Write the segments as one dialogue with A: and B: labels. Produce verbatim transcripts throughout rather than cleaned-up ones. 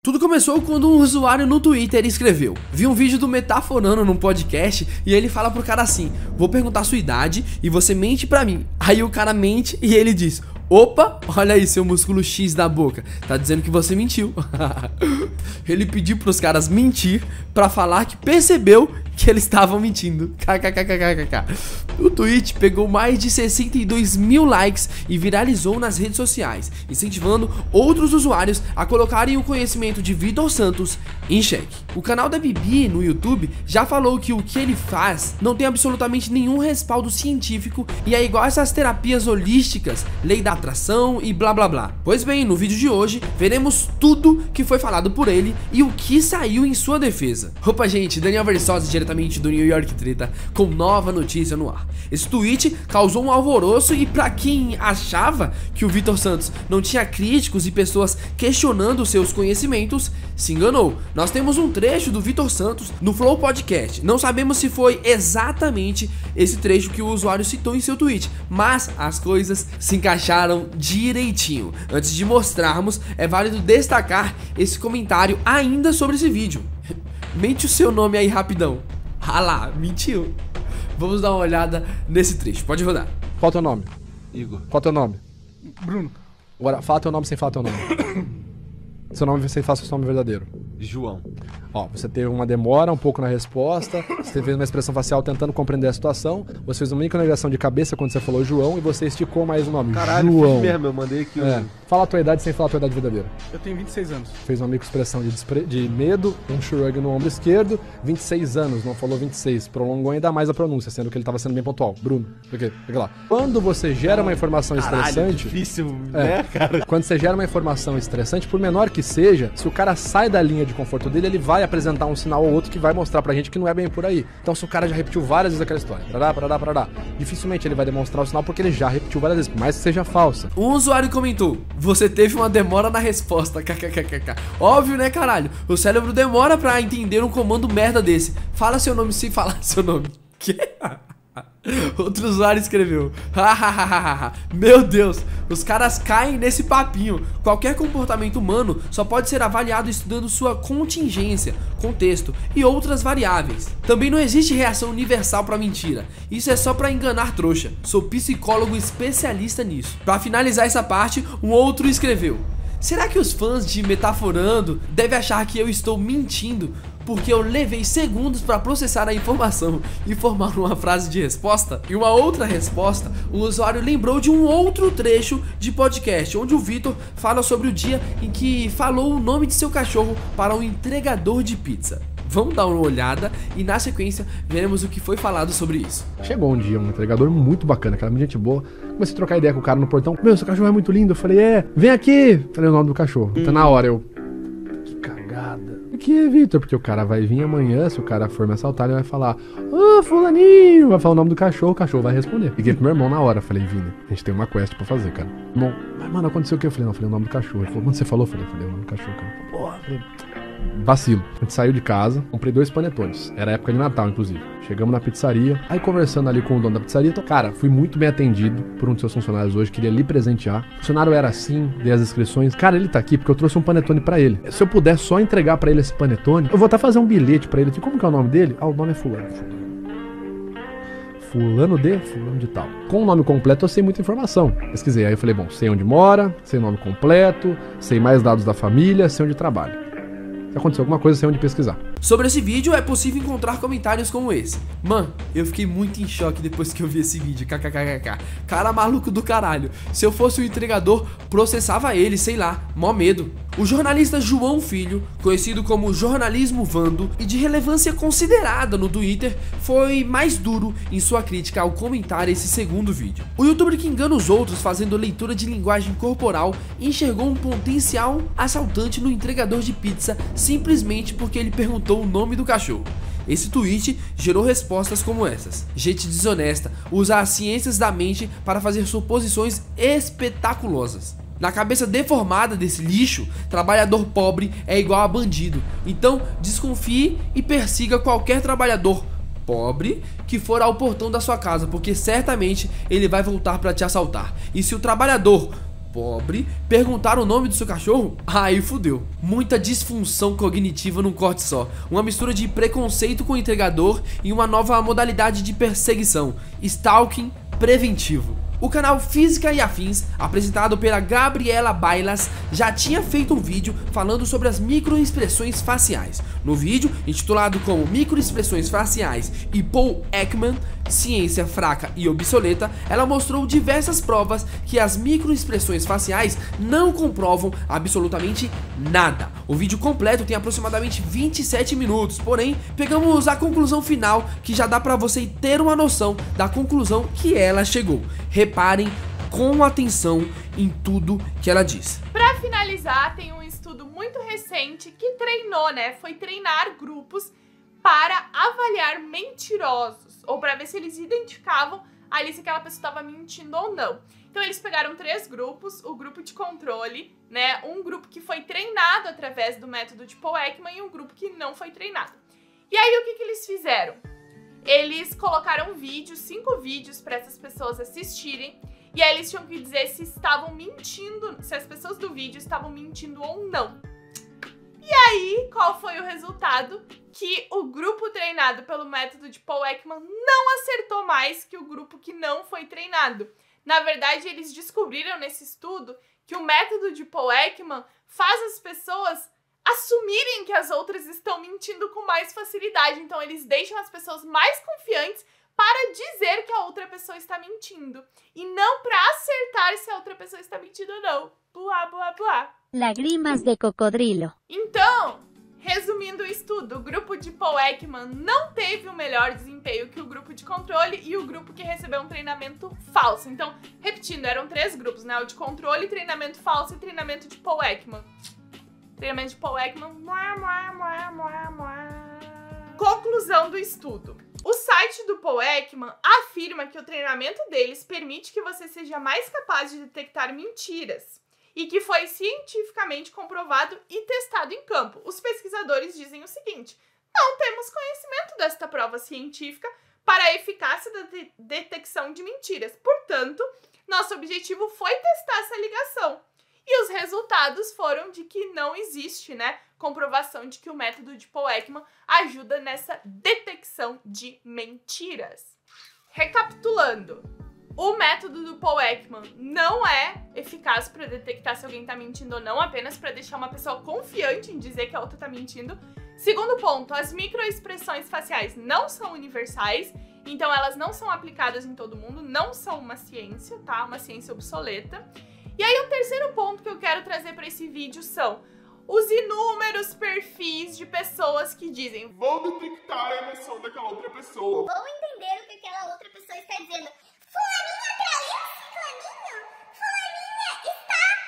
A: Tudo começou quando um usuário no Twitter escreveu: vi um vídeo do Metaforando num podcast e ele fala pro cara assim: vou perguntar sua idade e você mente pra mim. Aí o cara mente e ele diz: opa, olha aí seu músculo X da boca, tá dizendo que você mentiu. Ele pediu pros caras mentir pra falar que percebeu que eles estavam mentindo. Kkkkkk. O tweet pegou mais de sessenta e dois mil likes e viralizou nas redes sociais, incentivando outros usuários a colocarem o conhecimento de Vitor Santos em xeque. O canal da Bibi no YouTube já falou que o que ele faz não tem absolutamente nenhum respaldo científico e é igual a essas terapias holísticas, lei da atração e blá blá blá. Pois bem, no vídeo de hoje veremos tudo que foi falado por ele e o que saiu em sua defesa. Opa gente, Daniel Versosa diretamente do New York Treta com nova notícia no ar. Esse tweet causou um alvoroço e pra quem achava que o Vitor Santos não tinha críticos e pessoas questionando seus conhecimentos, se enganou. Nós temos um trecho do Vitor Santos no Flow Podcast. Não sabemos se foi exatamente esse trecho que o usuário citou em seu tweet, mas as coisas se encaixaram direitinho. Antes de mostrarmos, é válido destacar esse comentário ainda sobre esse vídeo. Mente o seu nome aí rapidão. Ah lá, mentiu. Vamos dar uma olhada nesse trecho, pode rodar.
B: Qual é o teu nome?
C: Igor.
B: Qual é o teu nome?
C: Bruno.
B: Agora, fala teu nome sem falar teu nome. Seu nome sem falar seu nome verdadeiro.
C: João.
B: Ó, você teve uma demora um pouco na resposta, você fez uma expressão facial tentando compreender a situação, você fez uma micronegação de cabeça quando você falou João e você esticou mais o nome.
C: Caralho,
B: João.
C: fiz mesmo, eu mandei aqui
B: É.
C: o...
B: Fala a tua idade sem falar a tua idade verdadeira.
D: Eu tenho vinte e seis anos.
B: Fez uma microexpressão de, despre... de medo, um shrug no ombro esquerdo, vinte e seis anos, não falou vinte e seis, prolongou ainda mais a pronúncia, sendo que ele estava sendo bem pontual. Bruno, por quê? Fica lá. Quando você gera uma informação
C: Caralho,
B: estressante...
C: difícil,
B: É.
C: né, cara?
B: Quando você gera uma informação estressante, por menor que seja, se o cara sai da linha de conforto dele, ele vai apresentar um sinal ou outro que vai mostrar pra gente que não é bem por aí. Então se o cara já repetiu várias vezes aquela história, parará, parará, parará, dificilmente ele vai demonstrar o sinal porque ele já repetiu várias vezes, por mais que seja falsa.
A: Um usuário comentou: você teve uma demora na resposta. Kkkk. Óbvio, né, caralho? O cérebro demora pra entender um comando merda desse. Fala seu nome sem falar seu nome. Que? Outro usuário escreveu: hahaha, meu Deus, os caras caem nesse papinho. Qualquer comportamento humano só pode ser avaliado estudando sua contingência, contexto e outras variáveis. Também não existe reação universal pra mentira. Isso é só pra enganar trouxa. Sou psicólogo especialista nisso. Pra finalizar essa parte, um outro escreveu: será que os fãs de Metaforando devem achar que eu estou mentindo porque eu levei segundos para processar a informação e formar uma frase de resposta? E uma outra resposta, o usuário lembrou de um outro trecho de podcast, onde o Vitor fala sobre o dia em que falou o nome de seu cachorro para um entregador de pizza. Vamos dar uma olhada e na sequência veremos o que foi falado sobre isso.
B: Chegou um dia um entregador muito bacana, cara, muito gente boa. Comecei a trocar ideia com o cara no portão. Meu, seu cachorro é muito lindo. Eu falei: é, vem aqui. Falei o nome do cachorro. Então na hora eu... que cagada. O que é, Vitor? Porque o cara vai vir amanhã, se o cara for me assaltar, ele vai falar: ô, fulaninho. Vai falar o nome do cachorro, o cachorro vai responder. Liguei pro meu irmão na hora. Falei: Vini, a gente tem uma quest pra fazer, cara. Bom, mas mano, aconteceu o que? Eu falei: não, eu falei o nome do cachorro. Ele falou: quando você falou? Eu falei: falei o nome do cachorro, cara. Porra, falei... Vacilo. A gente saiu de casa, comprei dois panetones. Era época de Natal, inclusive. Chegamos na pizzaria, aí conversando ali com o dono da pizzaria, tô... cara, fui muito bem atendido por um dos seus funcionários hoje, queria lhe presentear. O funcionário era assim, dei as inscrições. Cara, ele tá aqui porque eu trouxe um panetone pra ele. Se eu puder só entregar pra ele esse panetone, eu vou até fazer um bilhete pra ele. Como que é o nome dele? Ah, o nome é fulano. Fulano de, fulano de tal. Com o nome completo eu sei muita informação. Pesquisei, aí eu falei: bom, sei onde mora, sei o nome completo, sei mais dados da família, sei onde trabalha. Se aconteceu alguma coisa, sei onde pesquisar.
A: Sobre esse vídeo é possível encontrar comentários como esse: mano, eu fiquei muito em choque depois que eu vi esse vídeo, kkkk. Cara maluco do caralho. Se eu fosse o entregador, processava ele, sei lá, mó medo. O jornalista João Filho, conhecido como Jornalismo Vando e de relevância considerada no Twitter, foi mais duro em sua crítica ao comentar esse segundo vídeo. O youtuber que engana os outros fazendo leitura de linguagem corporal enxergou um potencial assaltante no entregador de pizza simplesmente porque ele perguntou o nome do cachorro. Esse tweet gerou respostas como essas: gente desonesta usa as ciências da mente para fazer suposições espetaculosas. Na cabeça deformada desse lixo, trabalhador pobre é igual a bandido. Então desconfie e persiga qualquer trabalhador pobre que for ao portão da sua casa, porque certamente ele vai voltar para te assaltar. E se o trabalhador pobre, perguntar o nome do seu cachorro? Aí fudeu. Muita disfunção cognitiva num corte só. Uma mistura de preconceito com o entregador e uma nova modalidade de perseguição. Stalking preventivo. O canal Física e Afins, apresentado pela Gabriela Bailas, já tinha feito um vídeo falando sobre as microexpressões faciais. No vídeo, intitulado como Microexpressões Faciais e Paul Ekman, Ciência Fraca e Obsoleta, ela mostrou diversas provas que as microexpressões faciais não comprovam absolutamente nada. O vídeo completo tem aproximadamente vinte e sete minutos, porém, pegamos a conclusão final que já dá pra você ter uma noção da conclusão que ela chegou. Reparem com atenção em tudo que ela diz.
C: Para finalizar, tem um estudo muito recente que treinou, né? Foi treinar grupos para avaliar mentirosos, ou para ver se eles identificavam ali se aquela pessoa estava mentindo ou não. Então eles pegaram três grupos, o grupo de controle, né? Um grupo que foi treinado através do método de Paul Ekman e um grupo que não foi treinado. E aí o que, que eles fizeram? Eles colocaram vídeos, cinco vídeos para essas pessoas assistirem, e aí eles tinham que dizer se estavam mentindo, se as pessoas do vídeo estavam mentindo ou não. E aí, qual foi o resultado? Que o grupo treinado pelo método de Paul Ekman não acertou mais que o grupo que não foi treinado. Na verdade, eles descobriram nesse estudo que o método de Paul Ekman faz as pessoas assumirem que as outras estão mentindo com mais facilidade. Então eles deixam as pessoas mais confiantes para dizer que a outra pessoa está mentindo. E não para acertar se a outra pessoa está mentindo ou não. Buá, buá, buá.
D: Lágrimas de cocodrilo.
C: Então, resumindo o estudo, o grupo de Paul Ekman não teve o melhor desempenho que o grupo de controle e o grupo que recebeu um treinamento falso. Então, repetindo, eram três grupos, né? O de controle, treinamento falso e treinamento de Paul Ekman. Treinamento de Paul Ekman. Mua, mua, mua, mua, mua. Conclusão do estudo. O site do Paul Ekman afirma que o treinamento deles permite que você seja mais capaz de detectar mentiras e que foi cientificamente comprovado e testado em campo. Os pesquisadores dizem o seguinte: não temos conhecimento desta prova científica para a eficácia da de- detecção de mentiras. Portanto, nosso objetivo foi testar essa ligação. E os resultados foram de que não existe, né, comprovação de que o método de Paul Ekman ajuda nessa detecção de mentiras. Recapitulando, o método do Paul Ekman não é eficaz para detectar se alguém está mentindo ou não, apenas para deixar uma pessoa confiante em dizer que a outra está mentindo. Segundo ponto, as microexpressões faciais não são universais, então elas não são aplicadas em todo mundo, não são uma ciência, tá? Uma ciência obsoleta. E aí o terceiro ponto que eu quero trazer para esse vídeo são os inúmeros perfis de pessoas que dizem:
E: vou detectar a emoção daquela outra pessoa.
F: Vou entender o que aquela outra pessoa está dizendo. Fulaninha traiu ciclaninho? Fulaninha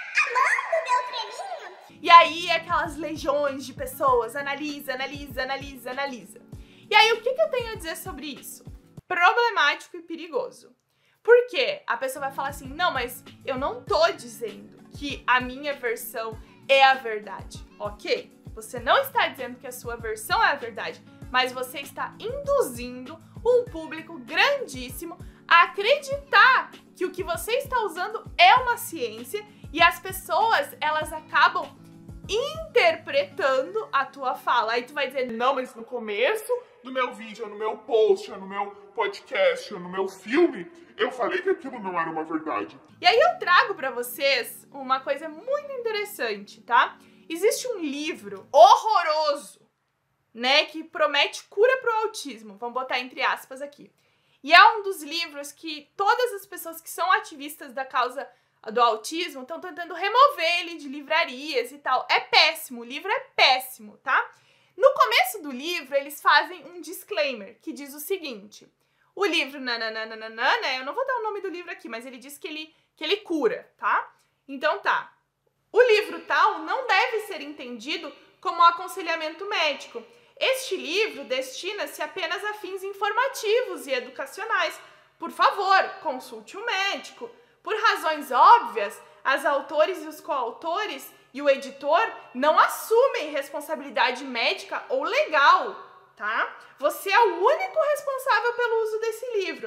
F: está amando beltraninho?
C: E aí aquelas legiões de pessoas, analisa, analisa, analisa, analisa. E aí o que, que eu tenho a dizer sobre isso? Problemático e perigoso. Porque a pessoa vai falar assim: não, mas eu não tô dizendo que a minha versão é a verdade, ok? Você não está dizendo que a sua versão é a verdade, mas você está induzindo um público grandíssimo a acreditar que o que você está usando é uma ciência, e as pessoas, elas acabam interpretando a tua fala. Aí tu vai dizer:
E: Não, mas no começo do meu vídeo, no meu post, no meu podcast, no meu filme, eu falei que aquilo não era uma verdade.
C: E aí eu trago pra vocês uma coisa muito interessante, tá? Existe um livro horroroso, né, que promete cura pro autismo, vamos botar entre aspas aqui. E é um dos livros que todas as pessoas que são ativistas da causa do autismo estão tentando remover ele de livrarias e tal. É péssimo, o livro é péssimo, tá? No começo do livro, eles fazem um disclaimer que diz o seguinte: o livro nananana, né? Eu não vou dar o nome do livro aqui, mas ele diz que ele, que ele cura, tá? Então tá. O livro tal não deve ser entendido como um aconselhamento médico. Este livro destina-se apenas a fins informativos e educacionais. Por favor, consulte um médico. Por razões óbvias, as autores e os coautores e o editor não assumem responsabilidade médica ou legal, tá? Você é o único responsável pelo uso desse livro.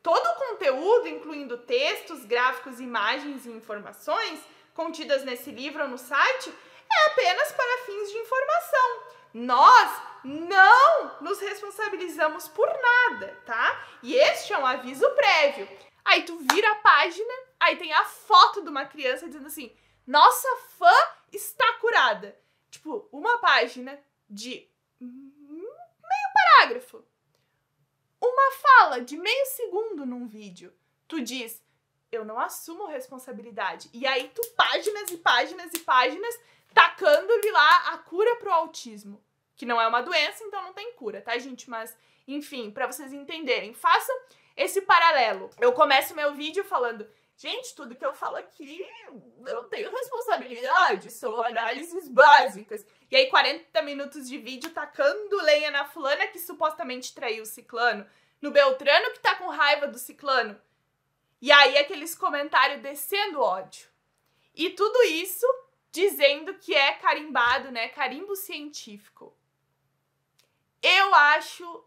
C: Todo o conteúdo, incluindo textos, gráficos, imagens e informações contidas nesse livro ou no site, é apenas para fins de informação. Nós não nos responsabilizamos por nada, tá? E este é um aviso prévio. Aí tu vira a página, aí tem a foto de uma criança dizendo assim, nossa fã está curada. Tipo, uma página de meio parágrafo. Uma fala de meio segundo num vídeo. Tu diz, eu não assumo responsabilidade. E aí tu páginas e páginas e páginas tacando-lhe lá a cura pro autismo. Que não é uma doença, então não tem cura, tá, gente? Mas, enfim, pra vocês entenderem, façam esse paralelo. Eu começo meu vídeo falando, gente, tudo que eu falo aqui, eu não tenho responsabilidade, são análises básicas. E aí, quarenta minutos de vídeo tacando lenha na fulana que supostamente traiu o ciclano, no Beltrano que tá com raiva do ciclano. E aí, aqueles comentários descendo ódio. E tudo isso dizendo que é carimbado, né? Carimbo científico. Eu acho...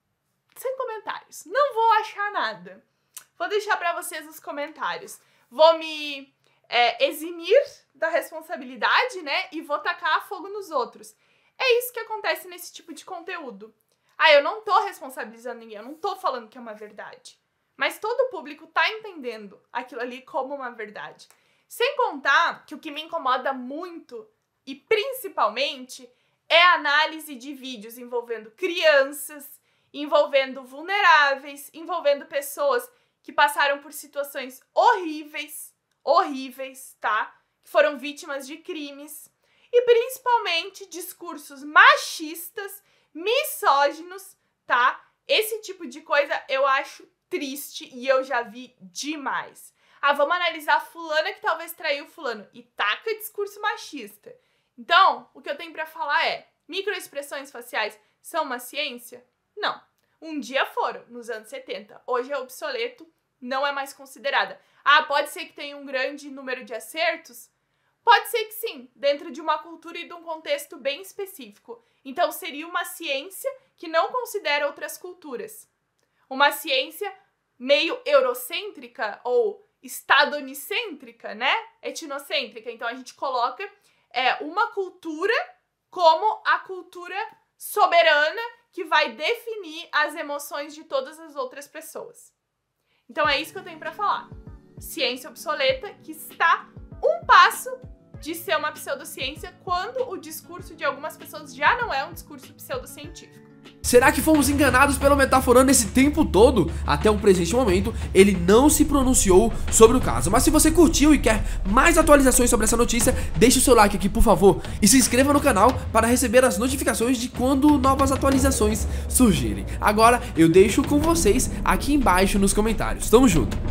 C: Sem comentários. Não vou achar nada. Vou deixar pra vocês os comentários. Vou me é, eximir da responsabilidade, né? E vou tacar fogo nos outros. É isso que acontece nesse tipo de conteúdo. Ah, eu não tô responsabilizando ninguém. Eu não tô falando que é uma verdade. Mas todo o público tá entendendo aquilo ali como uma verdade. Sem contar que o que me incomoda muito, e principalmente, é a análise de vídeos envolvendo crianças, envolvendo vulneráveis, envolvendo pessoas que passaram por situações horríveis, horríveis, tá? Que foram vítimas de crimes. E principalmente discursos machistas, misóginos, tá? Esse tipo de coisa eu acho triste e eu já vi demais. Ah, vamos analisar a fulana que talvez traiu fulano. E taca discurso machista. Então, o que eu tenho pra falar é, microexpressões faciais são uma ciência? Não. Um dia foram, nos anos setenta. Hoje é obsoleto, não é mais considerada. Ah, pode ser que tenha um grande número de acertos? Pode ser que sim, dentro de uma cultura e de um contexto bem específico. Então, seria uma ciência que não considera outras culturas. Uma ciência meio eurocêntrica ou estadonicêntrica, né? Etnocêntrica. Então a gente coloca é, uma cultura como a cultura soberana que vai definir as emoções de todas as outras pessoas. Então é isso que eu tenho pra falar. Ciência obsoleta que está um passo de ser uma pseudociência quando o discurso de algumas pessoas já não é um discurso pseudocientífico.
A: Será que fomos enganados pelo Metaforando esse tempo todo? Até o presente momento, ele não se pronunciou sobre o caso. Mas se você curtiu e quer mais atualizações sobre essa notícia, deixe o seu like aqui, por favor. E se inscreva no canal para receber as notificações de quando novas atualizações surgirem. Agora, eu deixo com vocês aqui embaixo nos comentários. Tamo junto!